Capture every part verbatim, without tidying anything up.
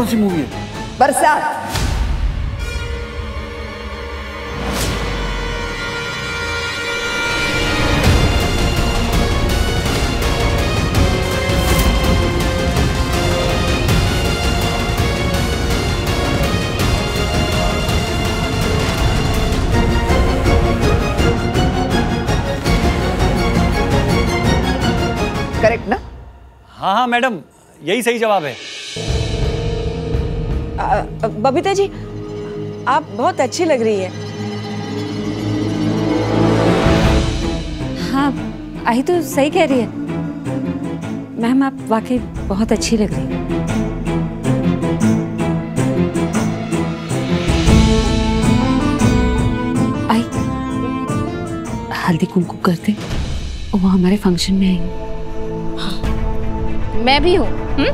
कौन सी मूवी है? बरसात। करेक्ट ना? हाँ हाँ मैडम, यही सही जवाब है। आ, बबीता जी, आप बहुत अच्छी लग रही है। हाँ, आई तो सही कह रही है मैम, आप वाकई बहुत अच्छी लग रही है। आई, हल्दी कुमकुम करते, वो हमारे फंक्शन में आएंगे। मैं भी हूँ।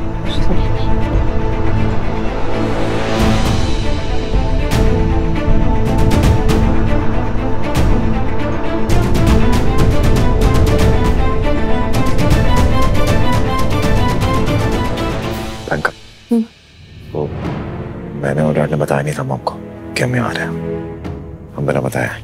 प्रियंका, वो मैंने और डैड ने बताया नहीं था मॉम को कि हम यहाँ आ रहे हैं। हम बिना बताया।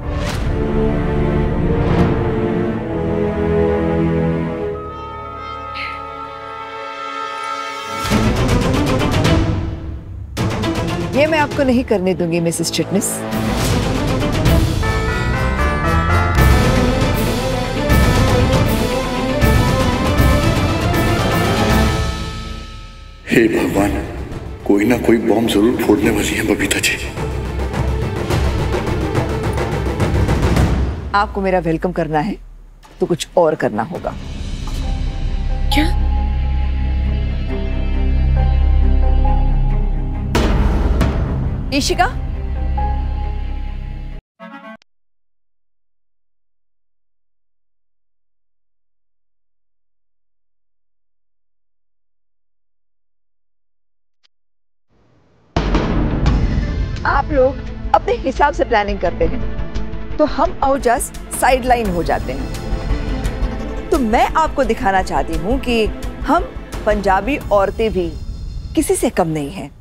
ये मैं आपको नहीं करने दूंगी मिसेस चिटनिस। हे भगवान, कोई ना कोई बॉम्ब जरूर फोड़ने वाली है बबीता जी। आपको मेरा वेलकम करना है तो कुछ और करना होगा। क्या? ईशिका, आप लोग अपने हिसाब से प्लानिंग करते हैं तो हम और जस्ट साइड लाइन हो जाते हैं। तो मैं आपको दिखाना चाहती हूं कि हम पंजाबी औरतें भी किसी से कम नहीं हैं।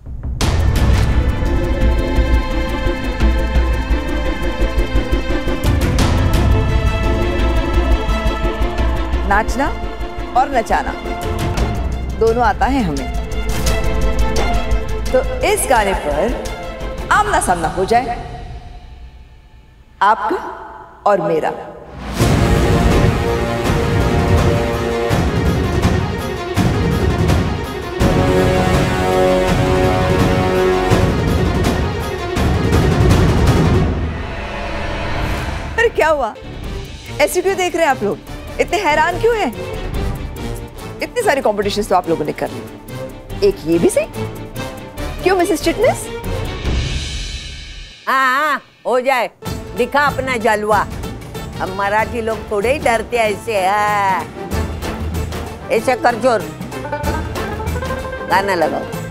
नाचना और नचाना दोनों आता है हमें। तो इस गाने पर आमना सामना हो जाए, आपका और मेरा। अरे क्या हुआ, ऐसे क्यों देख रहे हैं आप लोग? इतने हैरान क्यों हैं? इतनी सारी कॉम्पिटिशन्स तो आप लोगों ने कर ली, एक ये भी सही। क्यों मिसेस चिटनिस? हाँ हो जाए, दिखा अपना जलवा। हम मराठी लोग थोड़े ही डरते ऐसे। हाँ ऐसे कर जोर, गाना लगाओ।